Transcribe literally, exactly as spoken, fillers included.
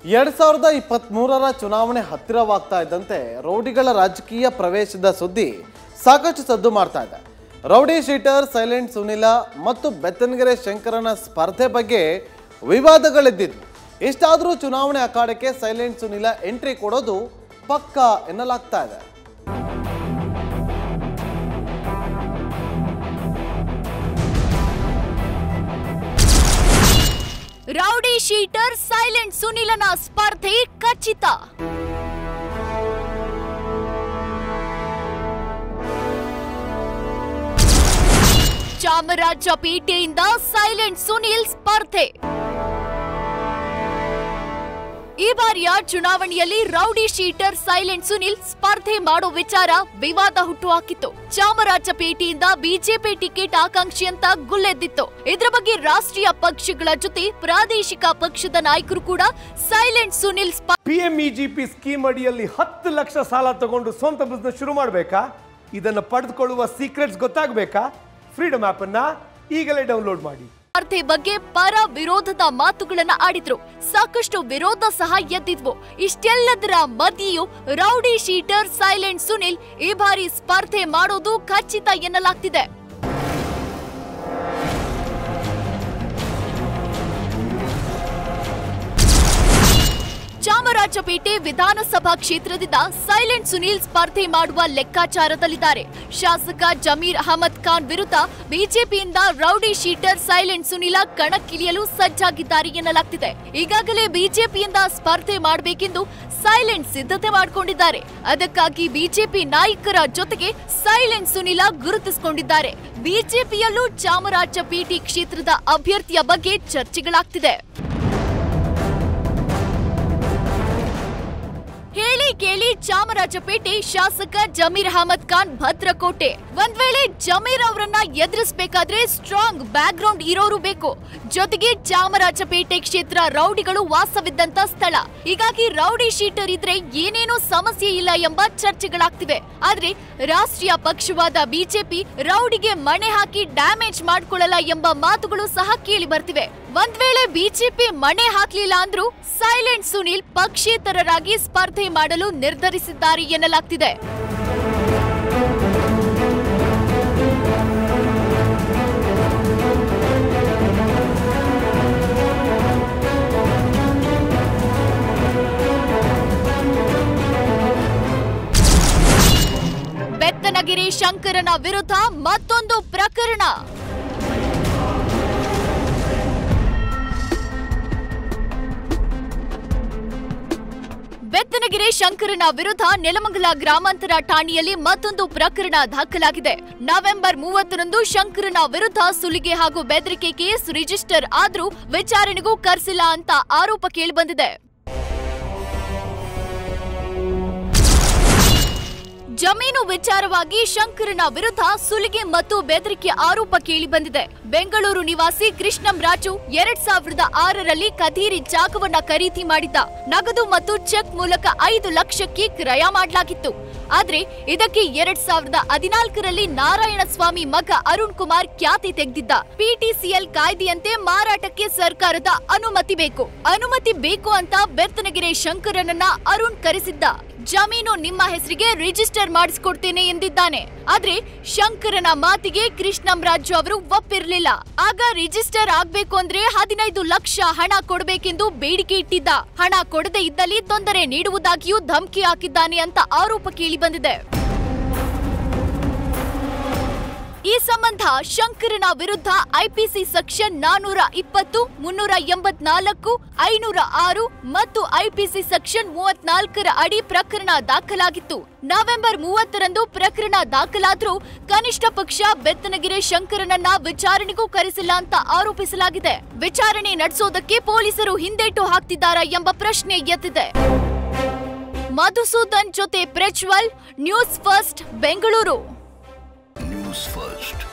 ಎರಡ್ ಸಾವಿರದ ಇಪ್ಪತ್ತ್ ಮೂರರ ಚುನಾವಣೆ ಹತ್ತಿರವಾಗ್ತಾ ಇದ್ದಂತೆ ರೌಡಿಗಳ ರಾಜಕೀಯ ಪ್ರವೇಶದ ಸುದ್ದಿ ಸಾಕಷ್ಟು ಸದ್ದು ಮಾಡ್ತಾ ಇದೆ. ರೌಡಿ ಶೀಟರ್ ಸೈಲೆಂಟ್ ಸುನಿಲ ಮತ್ತು ಬೆತ್ತನಗೆರೆ ಶಂಕರನ ಸ್ಪರ್ಧೆ ಬಗ್ಗೆ ವಿವಾದಗಳಿದ್ದಿದ್ವು. ಇಷ್ಟಾದರೂ ಚುನಾವಣೆ ಅಖಾಡಕ್ಕೆ ಸೈಲೆಂಟ್ ಸುನಿಲ ಎಂಟ್ರಿ ಕೊಡೋದು ಪಕ್ಕಾ ಎನ್ನಲಾಗ್ತಾ ಇದೆ. ರೌಡಿ ಶೀಟರ್ ಸೈಲೆಂಟ್ ಸುನಿಲನ ಸ್ಪರ್ಧೆ ಖಚಿತ. ಚಾಮರಾಜಪೇಟೆಯಿಂದ ಸೈಲೆಂಟ್ ಸುನಿಲ್ ಸ್ಪರ್ಧೆ. ಈ ಬಾರಿಯ ಚುನಾವಣೆಯಲ್ಲಿ ರೌಡಿ ಶೀಟರ್ ಸೈಲೆಂಟ್ ಸುನಿಲ್ ಸ್ಪರ್ಧೆ ಮಾಡೋ ವಿಚಾರ ವಿವಾದ ಹುಟ್ಟುಹಾಕಿತ್ತು. ಚಾಮರಾಜಪೇಟೆಯಿಂದ ಬಿಜೆಪಿ ಟಿಕೆಟ್ ಆಕಾಂಕ್ಷಿ ಅಂತ ಗುಲ್ಲೆದ್ದಿತ್ತು. ಇದರ ಬಗ್ಗೆ ರಾಷ್ಟ್ರೀಯ ಪಕ್ಷಗಳ ಜೊತೆ ಪ್ರಾದೇಶಿಕ ಪಕ್ಷದ ನಾಯಕರು ಕೂಡ ಸೈಲೆಂಟ್ ಸುನಿಲ್ ಪಿಎಂಇಜಿಪಿ ಸ್ಕೀಮ್ ಅಡಿಯಲ್ಲಿ ಹತ್ತು ಲಕ್ಷ ಸಾಲ ತಗೊಂಡು ಸ್ವಂತ ಬಿಸ್ನೆಸ್ ಶುರು ಮಾಡಬೇಕಾ? ಇದನ್ನು ಪಡೆದುಕೊಳ್ಳುವ ಸೀಕ್ರೆಟ್ಸ್ ಗೊತ್ತಾಗಬೇಕಾ? ಫ್ರೀಡಮ್ ಆಪ್ ಅನ್ನ ಈಗಲೇ ಡೌನ್ಲೋಡ್ ಮಾಡಿ. ಸ್ಪರ್ಧೆ ಬಗ್ಗೆ ಪರ ವಿರೋಧದ ಮಾತುಗಳನ್ನ ಆಡಿದ್ರು. ಸಾಕಷ್ಟು ವಿರೋಧ ಸಹ ಎದ್ದಿದ್ವು. ಇಷ್ಟೆಲ್ಲದರ ಮಧ್ಯೆಯೂ ರೌಡಿ ಶೀಟರ್ ಸೈಲೆಂಟ್ ಸುನಿಲ್ ಈ ಬಾರಿ ಸ್ಪರ್ಧೆ ಮಾಡೋದು ಖಚಿತ ಎನ್ನಲಾಗ್ತಿದೆ. ಚಾಮರಾಜಪೇಟೆ ವಿಧಾನಸಭಾ ಕ್ಷೇತ್ರದಿಂದ ಸೈಲೆಂಟ್ ಸುನಿಲ್ ಸ್ಪರ್ಧೆ ಮಾಡುವ ಲೆಕ್ಕಾಚಾರದಲ್ಲಿದ್ದಾರೆ. ಶಾಸಕ ಜಮೀರ್ ಅಹಮದ್ ಖಾನ್ ವಿರುದ್ಧ ಬಿಜೆಪಿಯಿಂದ ರೌಡಿ ಶೀಟರ್ ಸೈಲೆಂಟ್ ಸುನಿಲ ಕಣಕ್ಕಿಳಿಯಲು ಸಜ್ಜಾಗಿದ್ದಾರೆ ಎನ್ನಲಾಗ್ತಿದೆ. ಈಗಾಗಲೇ ಬಿಜೆಪಿಯಿಂದ ಸ್ಪರ್ಧೆ ಮಾಡಬೇಕೆಂದು ಸೈಲೆಂಟ್ ಸಿದ್ಧತೆ ಮಾಡಿಕೊಂಡಿದ್ದಾರೆ. ಅದಕ್ಕಾಗಿ ಬಿಜೆಪಿ ನಾಯಕರ ಜೊತೆಗೆ ಸೈಲೆಂಟ್ ಸುನಿಲ ಗುರುತಿಸಿಕೊಂಡಿದ್ದಾರೆ. ಬಿಜೆಪಿಯಲ್ಲೂ ಚಾಮರಾಜಪೇಟೆ ಕ್ಷೇತ್ರದ ಅಭ್ಯರ್ಥಿಯ ಬಗ್ಗೆ ಚರ್ಚೆಗಳಾಗ್ತಿದೆ. ಹೇಳಿ ಕೇಳಿ ಚಾಮರಾಜಪೇಟೆ ಶಾಸಕ ಜಮೀರ್ ಅಹಮದ್ ಖಾನ್ ಭದ್ರಕೋಟೆ. ಒಂದ್ ವೇಳೆ ಜಮೀರ್ ಅವರನ್ನ ಎದುರಿಸಬೇಕಾದ್ರೆ ಸ್ಟ್ರಾಂಗ್ ಬ್ಯಾಕ್ ಗ್ರೌಂಡ್ ಇರೋರು ಬೇಕು. ಜೊತೆಗೆ ಚಾಮರಾಜಪೇಟೆ ಕ್ಷೇತ್ರ ರೌಡಿಗಳು ವಾಸವಿದ್ದಂತ ಸ್ಥಳ. ಹೀಗಾಗಿ ರೌಡಿ ಶೀಟರ್ ಇದ್ರೆ ಏನೇನೂ ಸಮಸ್ಯೆ ಇಲ್ಲ ಎಂಬ ಚರ್ಚೆಗಳಾಗ್ತಿವೆ. ಆದ್ರೆ ರಾಷ್ಟ್ರೀಯ ಪಕ್ಷವಾದ ಬಿಜೆಪಿ ರೌಡಿಗೆ ಮಣೆ ಹಾಕಿ ಡ್ಯಾಮೇಜ್ ಮಾಡ್ಕೊಳ್ಳಲ್ಲ ಎಂಬ ಮಾತುಗಳು ಸಹ ಕೇಳಿ ಬರ್ತಿವೆ. ಒಂದ್ ವೇಳೆ ಬಿಜೆಪಿ ಮಣೆ ಹಾಕ್ಲಿಲ್ಲ ಅಂದ್ರೂ ಸೈಲೆಂಟ್ ಸುನಿಲ್ ಪಕ್ಷೇತರರಾಗಿ ಸ್ಪರ್ಧೆ ಮಾಡಲು ನಿರ್ಧರಿಸಿದ್ದಾರೆ ಎನ್ನಲಾಗ್ತಿದೆ. ಬೆತ್ತನಗೆರೆ ಶಂಕರನ ವಿರುದ್ಧ ಮತ್ತೊಂದು ಪ್ರಕರಣ. ಬೆತ್ತನಗೆರೆ ಶಂಕರನ ವಿರುದ್ಧ ನೆಲಮಂಗಲ ಗ್ರಾಮಾಂತರ ಠಾಣೆಯಲ್ಲಿ ಮತ್ತೊಂದು ಪ್ರಕರಣ ದಾಖಲಾಗಿದೆ. ನವೆಂಬರ್ ಮೂವತ್ತರಂದು ಶಂಕರನ ವಿರುದ್ಧ ಸುಲಿಗೆ ಹಾಗೂ ಬೆದರಿಕೆ ಕೇಸ್ ರಿಜಿಸ್ಟರ್ ಆದ್ರೂ ವಿಚಾರಣೆಗೂ ಕರೆಸಿಲ್ಲ ಅಂತ ಆರೋಪ ಕೇಳಿಬಂದಿದೆ. ಜಮೀನು ವಿಚಾರವಾಗಿ ಶಂಕರನ ವಿರುದ್ಧ ಸುಲಿಗೆ ಮತ್ತು ಬೆದರಿಕೆ ಆರೋಪ ಕೇಳಿಬಂದಿದೆ. ಬೆಂಗಳೂರು ನಿವಾಸಿ ಕೃಷ್ಣಂ ರಾಜು ಎರಡ್ ಸಾವಿರದ ಆರರಲ್ಲಿ ಕದೀರಿ ಜಾಗವನ್ನ ಖರೀದಿ ಮಾಡಿದ್ದ. ನಗದು ಮತ್ತು ಚೆಕ್ ಮೂಲಕ ಐದು ಲಕ್ಷಕ್ಕೆ ಕ್ರಯ ಮಾಡಲಾಗಿತ್ತು. ಆದ್ರೆ ಇದಕ್ಕೆ ಎರಡ್ ಸಾವಿರದ ಹದಿನಾಲ್ಕರಲ್ಲಿ ನಾರಾಯಣ ಸ್ವಾಮಿ ಮಗ ಅರುಣ್ ಕುಮಾರ್ ಖ್ಯಾತಿ ತೆಗೆದಿದ್ದ. ಪಿಟಿಸಿಎಲ್ ಕಾಯ್ದೆಯಂತೆ ಮಾರಾಟಕ್ಕೆ ಸರ್ಕಾರದ ಅನುಮತಿ ಬೇಕು ಅನುಮತಿ ಬೇಕು ಅಂತ ಬೆತ್ತನಗೆರೆ ಶಂಕರನನ್ನ ಅರುಣ್ ಕರೆಸಿದ್ದ. ಜಮೀನು ನಿಮ್ಮ ಹೆಸರಿಗೆ ರಿಜಿಸ್ಟರ್ ಮಾಡಿಸಿಕೊಡ್ತೇನೆ ಎಂದಿದ್ದಾನೆ. ಆದ್ರೆ ಶಂಕರನ ಮಾತಿಗೆ ಕೃಷ್ಣಂ ರಾಜು ಅವರು ಒಪ್ಪಿರಲಿಲ್ಲ. ಆಗ ರಿಜಿಸ್ಟರ್ ಆಗ್ಬೇಕು ಅಂದ್ರೆ ಹದಿನೈದು ಲಕ್ಷ ಹಣ ಕೊಡಬೇಕೆಂದು ಬೇಡಿಕೆ ಇಟ್ಟಿದ್ದ. ಹಣ ಕೊಡದೇ ಇದ್ದಲ್ಲಿ ತೊಂದರೆ ನೀಡುವುದಾಗಿಯೂ ಧಮಕಿ ಹಾಕಿದ್ದಾನೆ ಅಂತ ಆರೋಪ ಕೇಳಿಬಂದಿದೆ. ಈ ಸಂಬಂಧ ಶಂಕರನ ವಿರುದ್ಧ ಐಪಿಸಿ ಸೆಕ್ಷನ್ ನಾನೂರ ಇಪ್ಪತ್ತು, ಮುನ್ನೂರ ಎಂಬತ್ನಾಲ್ಕು, ಐನೂರ ಆರು ಮತ್ತು ಐಪಿಸಿ ಸೆಕ್ಷನ್ ಮೂವತ್ನಾಲ್ಕರ ಅಡಿ ಪ್ರಕರಣ ದಾಖಲಾಗಿತ್ತು. ನವೆಂಬರ್ ಮೂವತ್ತರಂದು ಪ್ರಕರಣ ದಾಖಲಾದ್ರೂ ಕನಿಷ್ಠ ಪಕ್ಷ ಬೆತ್ತನಗೆರೆ ಶಂಕರನನ್ನ ವಿಚಾರಣೆಗೂ ಕರೆಸಿಲ್ಲ ಅಂತ ಆರೋಪಿಸಲಾಗಿದೆ. ವಿಚಾರಣೆ ನಡೆಸೋದಕ್ಕೆ ಪೊಲೀಸರು ಹಿಂದೇಟು ಹಾಕ್ತಿದ್ದಾರಾ ಎಂಬ ಪ್ರಶ್ನೆ ಎದ್ದಿದೆ. ಮಧುಸೂದನ್ ಜೊತೆ Prajwal, news first, Bengaluru. News first.